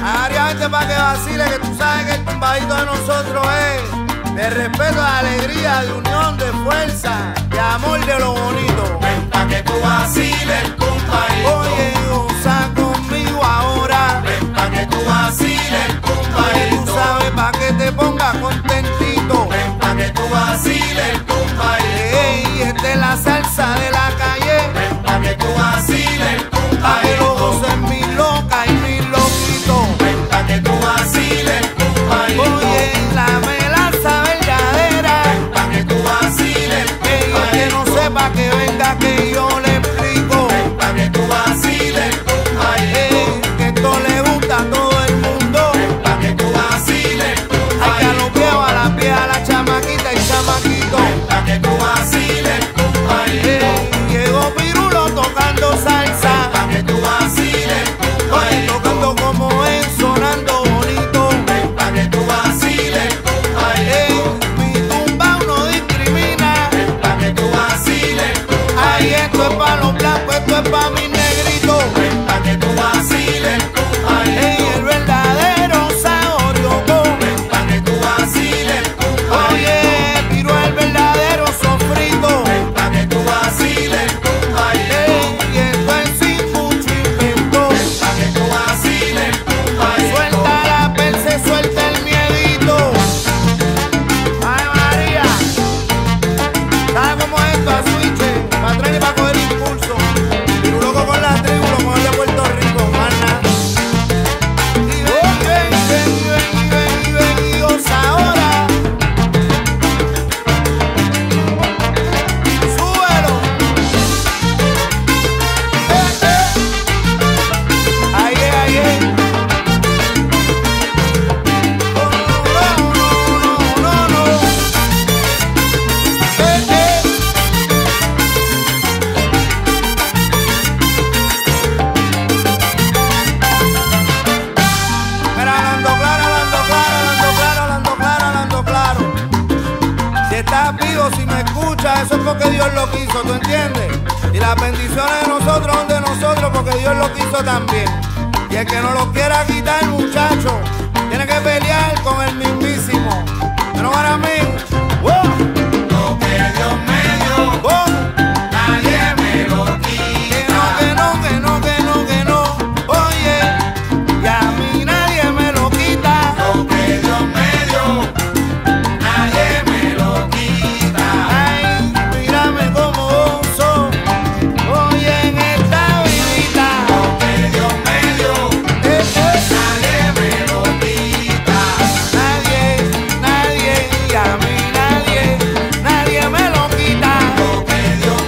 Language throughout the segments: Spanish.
Ariamente para que vacile, que tú sabes que el tumbadito de nosotros es de respeto, de alegría, de unión, de fuerza, de amor, de lo bonito. Ven pa' que tú vaciles el tumbadito. Oye, goza conmigo ahora. Ven pa' que tú vaciles el tumbadito. Tú sabes pa' que te pongas contentito. Ven pa' que tú vaciles el tumbadito. Ey, esta es la salsa de la calle. Ven pa' que tú vaciles el Pa' que lo tumbadito. gocen mi loca y mi loquito. Ven pa' que tú vaciles el tumbadito. Oye, la melaza verdadera. Ven pa' que tú vaciles el Ey, el que no tumbadito. sepa que venga que yo le explico. Ven pa' que tú vaciles el tumbadito. Ey, que esto le gusta a todo el mundo. Ven pa' que tú vaciles el Hay que a los viejos, a tumbadito. las viejas, a la chamaquita y chamaquito. Ven pa' que tú vaciles el tumbadito. Ey, llegó Pirulo tocando salsa. Pa' que tú vaciles el Oye, tumbadito. tocando como es, sonando bonito. Ven pa' que tú vaciles el Ey, tumbadito. mi tumba no discrimina. Ven pa' que tú vaciles el Ay, esto es tumbadito. pa' los blancos, esto es pa' mis negritos. Ven pa' que tú vaciles el Ey, tumbadito. el verdadero saborioco. Ven pa' que tú vaciles el Oye, tumbadito. Piru el verdadero sofrito. Ven pa' que tú vaciles el tumbadito. Ey, y esto es sin mucho invento. Ven pa' que tú vaciles el tumbadito. Suelta la perse, suelta el miedito. Ay, María. ¿Sabes cómo es esto? A switch, pa' atrás y pa' coger impulso. Piru loco con la tribu, lo mejor de Puerto Rico, mana. Y ven, y ven, y ven, y ven, y ven, y ven, y goza ahora. Súbelo. Ahí es, ahí es. Oh, no, no, no, no, no. Mira, hablando claro, hablando claro, hablando claro, hablando claro, hablando claro. Si estás vivo, si me escuchas, eso es porque Dios lo quiso, ¿tú entiendes? Y las bendiciones de nosotros son de nosotros porque Dios lo quiso también. Y el que no lo quiera quitar, muchacho, tiene que pelear con el mismísimo. Pero para mí, ¡wow! Lo que Dios me dio, ¡Wow! nadie me lo Que quita. no, que no, que no, que no, que no. Oye, y a mí nadie me lo quita. Lo que Dios me dio, nadie me lo quita. Ay, mírame como gozo. Oye, en esta vidita. Lo que Dios me dio, nadie me lo quita. Nadie, nadie, y a mí nadie, nadie me lo quita. Lo que Dios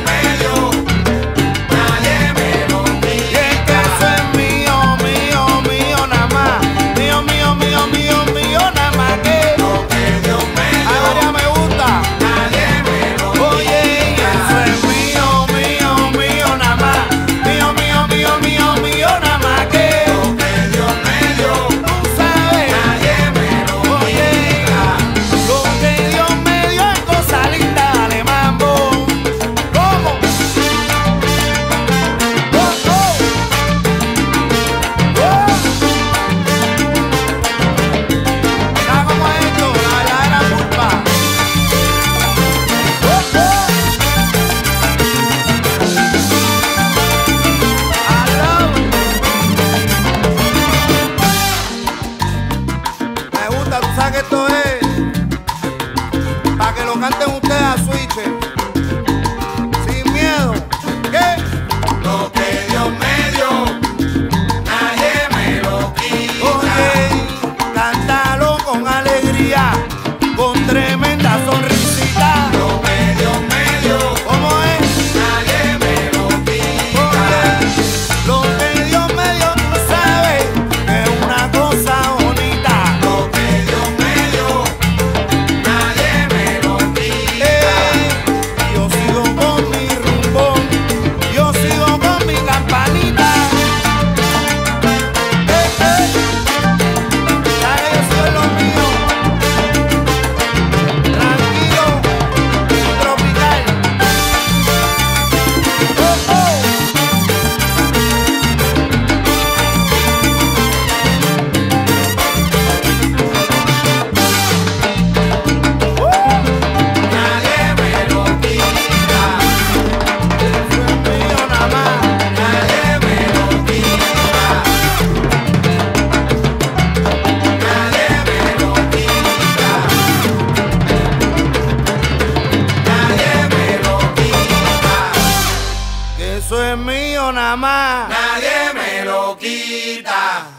Eso es mío nada más. nadie me lo quita.